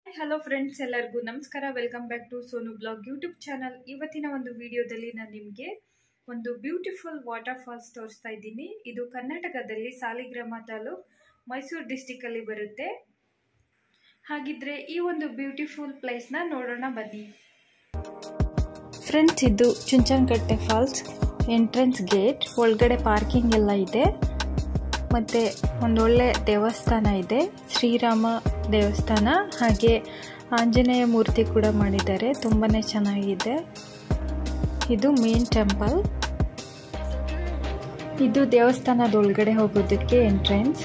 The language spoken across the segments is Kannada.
ಹಲೋ ಫ್ರೆಂಡ್ಸ್, ಎಲ್ಲರಿಗೂ ನಮಸ್ಕಾರ. Welcome back to Sonu blog YouTube channel. ಇವತ್ತಿನ ಒಂದು ವಿಡಿಯೋದಲ್ಲಿ ನಾನು ನಿಮಗೆ ಒಂದು ಬ್ಯೂಟಿಫುಲ್ ವಾಟರ್ ಫಾಲ್ಸ್ ತೋರಿಸ್ತಾ ಇದ್ದೀನಿ. ಇದು ಕರ್ನಾಟಕದಲ್ಲಿ ಸಾಲಿಗ್ರಾಮ ತಾಲೂಕು, ಮೈಸೂರು ಡಿಸ್ಟಿಕಲ್ಲಿ ಬರುತ್ತೆ. ಹಾಗಿದ್ರೆ ಈ ಒಂದು ಬ್ಯೂಟಿಫುಲ್ ಪ್ಲೇಸ್ನ ನೋಡೋಣ ಬನ್ನಿ. ಫ್ರೆಂಡ್ಸ್, ಇದು ಚುಂಚನಕಟ್ಟೆ ಫಾಲ್ಸ್ ಎಂಟ್ರೆನ್ಸ್ ಗೇಟ್. ಒಳಗಡೆ ಪಾರ್ಕಿಂಗ್ ಎಲ್ಲ ಇದೆ. ಮತ್ತು ಒಂದೊಳ್ಳೆ ದೇವಸ್ಥಾನ ಇದೆ, ಶ್ರೀರಾಮ ದೇವಸ್ಥಾನ. ಹಾಗೆ ಆಂಜನೇಯ ಮೂರ್ತಿ ಕೂಡ ಮಾಡಿದ್ದಾರೆ, ತುಂಬಾ ಚೆನ್ನಾಗಿದೆ. ಇದು ಮೇನ್ ಟೆಂಪಲ್. ಇದು ದೇವಸ್ಥಾನದ ಒಳಗಡೆ ಹೋಗೋದಕ್ಕೆ ಎಂಟ್ರೆನ್ಸ್.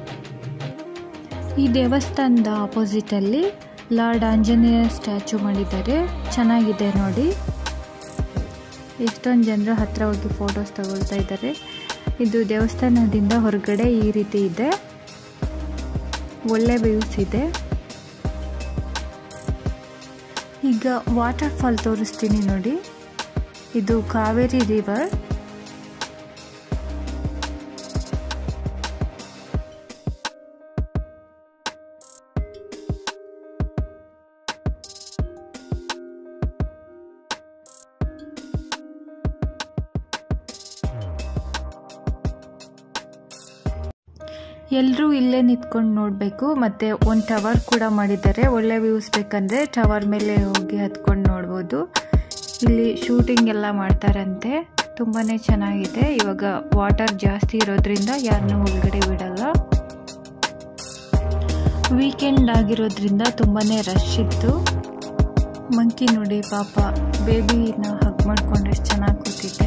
ಈ ದೇವಸ್ಥಾನದ ಆಪೋಸಿಟಲ್ಲಿ ಲಾರ್ಡ್ ಆಂಜನೇಯ ಸ್ಟ್ಯಾಚು ಮಾಡಿದ್ದಾರೆ, ಚೆನ್ನಾಗಿದೆ ನೋಡಿ. ಎಷ್ಟೊಂದು ಜನರು ಹತ್ರ ಹೋಗಿ ಫೋಟೋಸ್ ತಗೊಳ್ತಾ ಇದ್ದಾರೆ. ಇದು ದೇವಸ್ಥಾನದಿಂದ ಹೊರಗಡೆ ಈ ರೀತಿ ಇದೆ, ಒಳ್ಳೆ ವ್ಯೂಸ್ ಇದೆ. ಈಗ ವಾಟರ್ ಫಾಲ್ ತೋರಿಸ್ತೀನಿ ನೋಡಿ. ಇದು ಕಾವೇರಿ ರಿವರ್. ಎಲ್ಲರೂ ಇಲ್ಲೇ ನಿಂತ್ಕೊಂಡು ನೋಡಬೇಕು. ಮತ್ತು ಒಂದು ಟವರ್ ಕೂಡ ಮಾಡಿದ್ದಾರೆ, ಒಳ್ಳೆ ವ್ಯೂಸ್ ಬೇಕಂದರೆ ಟವರ್ ಮೇಲೆ ಹೋಗಿ ಹತ್ಕೊಂಡು ನೋಡ್ಬೋದು. ಇಲ್ಲಿ ಶೂಟಿಂಗ್ ಎಲ್ಲ ಮಾಡ್ತಾರಂತೆ, ತುಂಬಾ ಚೆನ್ನಾಗಿದೆ. ಇವಾಗ ವಾಟರ್ ಜಾಸ್ತಿ ಇರೋದ್ರಿಂದ ಯಾರನ್ನೂ ಒಳಗಡೆ ಬಿಡಲ್ಲ. ವೀಕೆಂಡ್ ಆಗಿರೋದ್ರಿಂದ ತುಂಬಾ ರಶ್ ಇತ್ತು. ಮಂಕಿ ನೋಡಿ, ಪಾಪ ಬೇಬಿನ ಹಗ್ ಮಾಡ್ಕೊಂಡು ಎಷ್ಟು ಚೆನ್ನಾಗಿ ಕೂತಿದೆ.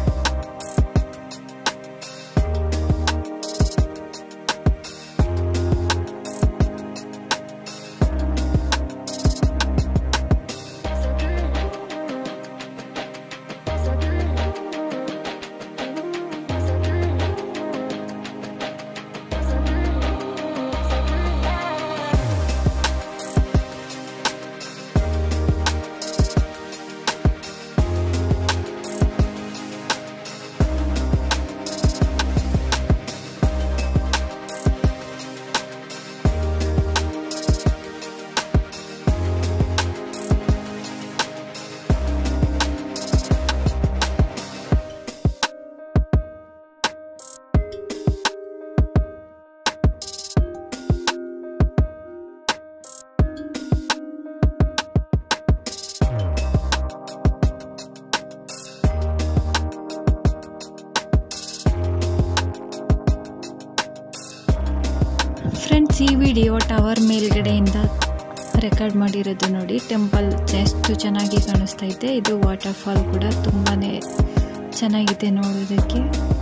ಫ್ರೆಂಡ್ಸ್, ಈ ವಿಡಿಯೋ ಟವರ್ ಮೇಲ್ಗಡೆಯಿಂದ ರೆಕಾರ್ಡ್ ಮಾಡಿರೋದು ನೋಡಿ. ಟೆಂಪಲ್ ಎಷ್ಟು ಚೆನ್ನಾಗಿ ಕಾಣಿಸ್ತಾ ಇದೆ. ಇದು ವಾಟರ್ ಫಾಲ್ ಕೂಡ ತುಂಬಾ ಚೆನ್ನಾಗಿದೆ ನೋಡೋದಕ್ಕೆ.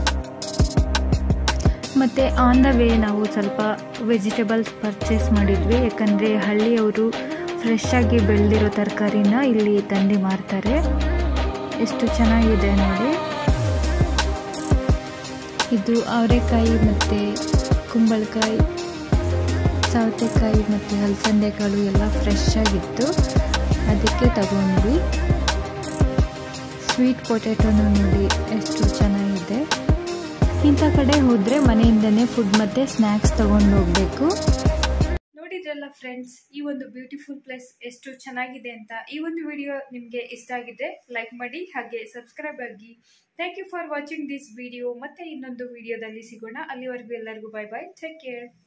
ಮತ್ತು ಆನ್ ದ ವೇ ನಾವು ಸ್ವಲ್ಪ ವೆಜಿಟೇಬಲ್ಸ್ ಪರ್ಚೇಸ್ ಮಾಡಿದ್ವಿ, ಯಾಕಂದರೆ ಹಳ್ಳಿಯವರು ಫ್ರೆಶ್ ಆಗಿ ಬೆಳೆದಿರೋ ತರಕಾರಿನ ಇಲ್ಲಿ ತಂದು ಮಾರ್ತಾರೆ. ಎಷ್ಟು ಚೆನ್ನಾಗಿದೆ ನೋಡಿ. ಇದು ಅವರೆಕಾಯಿ ಮತ್ತು ಕುಂಬಳಕಾಯಿ, ಸೌತೆಕಾಯಿ ಮತ್ತು ಹಲಸಂದೆಕಾಳು ಎಲ್ಲ ಫ್ರೆಶ್ ಆಗಿತ್ತು, ಅದಕ್ಕೆ ತಗೊಂಡ್ವಿ. ಸ್ವೀಟ್ ಪೊಟ್ಯಾಟೊನೂ ನೋಡಿ ಎಷ್ಟು ಚೆನ್ನಾಗಿದೆ. ಇಂಥ ಕಡೆ ಹೋದರೆ ಮನೆಯಿಂದನೇ ಫುಡ್ ಮತ್ತು ಸ್ನ್ಯಾಕ್ಸ್ ತಗೊಂಡು ಹೋಗಬೇಕು. ನೋಡಿದ್ರಲ್ಲ ಫ್ರೆಂಡ್ಸ್, ಈ ಒಂದು ಬ್ಯೂಟಿಫುಲ್ ಪ್ಲೇಸ್ ಎಷ್ಟು ಚೆನ್ನಾಗಿದೆ ಅಂತ. ಈ ಒಂದು ವಿಡಿಯೋ ನಿಮಗೆ ಇಷ್ಟ ಆಗಿದೆ ಲೈಕ್ ಮಾಡಿ, ಹಾಗೆ ಸಬ್ಸ್ಕ್ರೈಬ್ ಆಗಿ. Thank you for watching this video. ಮತ್ತೆ ಇನ್ನೊಂದು ವಿಡಿಯೋದಲ್ಲಿ ಸಿಗೋಣ. ಅಲ್ಲಿವರೆಗೂ ಎಲ್ಲರಿಗೂ ಬೈ ಬೈ, ಟೇಕ್ ಕೇರ್.